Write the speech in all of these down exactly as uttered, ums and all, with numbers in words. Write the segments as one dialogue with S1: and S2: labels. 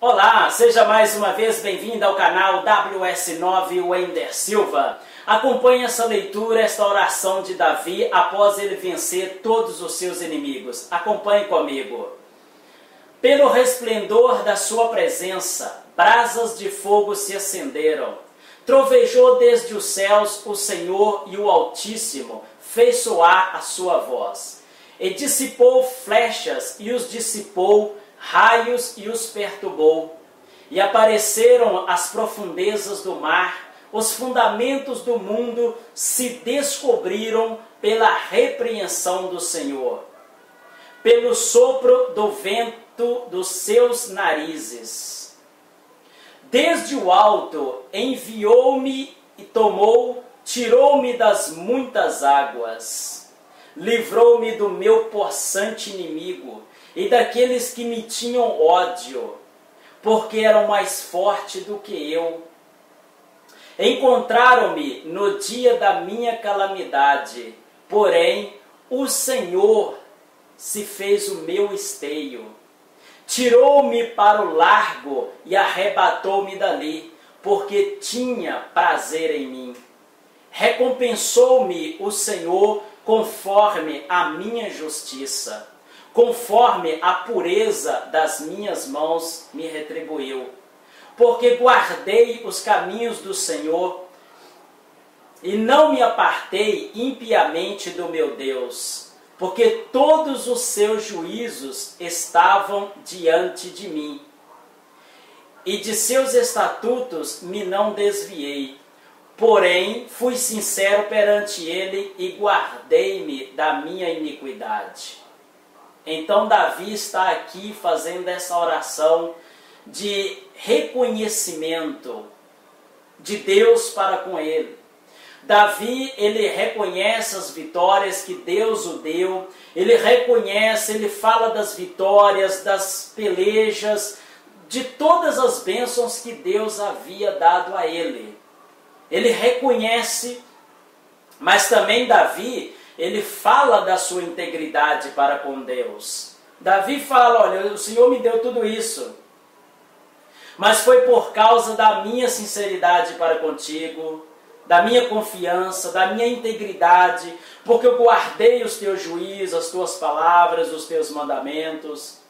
S1: Olá, seja mais uma vez bem-vindo ao canal W S nove Wender Silva. Acompanhe essa leitura, esta oração de Davi após ele vencer todos os seus inimigos. Acompanhe comigo. Pelo resplendor da sua presença, brasas de fogo se acenderam. Trovejou desde os céus o Senhor e o Altíssimo fez soar a sua voz. E dissipou flechas e os dissipou, raios e os perturbou. E apareceram as profundezas do mar, os fundamentos do mundo se descobriram pela repreensão do Senhor, pelo sopro do vento dos seus narizes. Desde o alto enviou-me e tomou, tirou-me das muitas águas, livrou-me do meu possante inimigo e daqueles que me tinham ódio, porque eram mais fortes do que eu. Encontraram-me no dia da minha calamidade, porém o Senhor se fez o meu esteio. Tirou-me para o largo e arrebatou-me dali, porque tinha prazer em mim. Recompensou-me o Senhor conforme a minha justiça, conforme a pureza das minhas mãos me retribuiu. Porque guardei os caminhos do Senhor e não me apartei impiamente do meu Deus, porque todos os seus juízos estavam diante de mim, e de seus estatutos me não desviei. Porém, fui sincero perante ele e guardei-me da minha iniquidade. Então Davi está aqui fazendo essa oração de reconhecimento de Deus para com ele. Davi, ele reconhece as vitórias que Deus o deu, ele reconhece, ele fala das vitórias, das pelejas, de todas as bênçãos que Deus havia dado a ele. Ele reconhece, mas também Davi, ele fala da sua integridade para com Deus. Davi fala, olha, o Senhor me deu tudo isso, mas foi por causa da minha sinceridade para contigo, da minha confiança, da minha integridade, porque eu guardei os teus juízos, as tuas palavras, os teus mandamentos.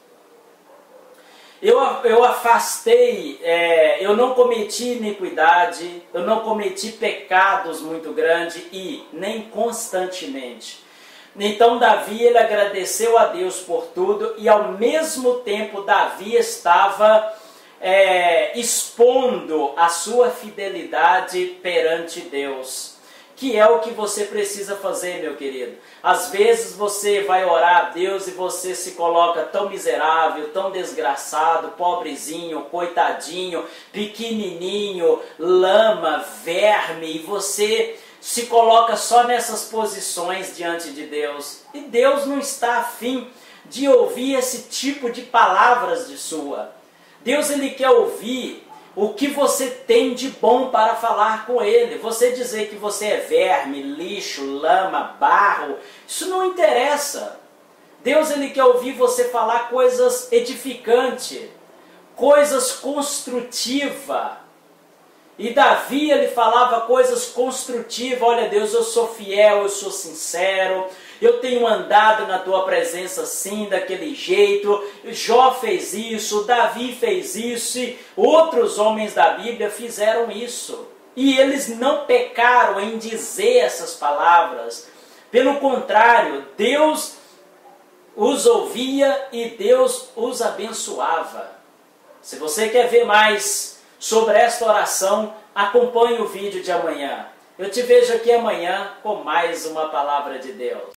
S1: Eu, eu afastei, é, eu não cometi iniquidade, eu não cometi pecados muito grandes e nem constantemente. Então Davi, ele agradeceu a Deus por tudo e ao mesmo tempo Davi estava é, expondo a sua fidelidade perante Deus, que é o que você precisa fazer, meu querido. Às vezes você vai orar a Deus e você se coloca tão miserável, tão desgraçado, pobrezinho, coitadinho, pequenininho, lama, verme, e você se coloca só nessas posições diante de Deus. E Deus não está afim de ouvir esse tipo de palavras de sua. Deus, ele quer ouvir o que você tem de bom para falar com ele. Você dizer que você é verme, lixo, lama, barro, isso não interessa. Deus, ele quer ouvir você falar coisas edificantes, coisas construtivas. E Davi, ele falava coisas construtivas. Olha, Deus, eu sou fiel, eu sou sincero, eu tenho andado na tua presença assim, daquele jeito. Jó fez isso, Davi fez isso, e outros homens da Bíblia fizeram isso. E eles não pecaram em dizer essas palavras. Pelo contrário, Deus os ouvia e Deus os abençoava. Se você quer ver mais sobre esta oração, acompanhe o vídeo de amanhã. Eu te vejo aqui amanhã com mais uma palavra de Deus.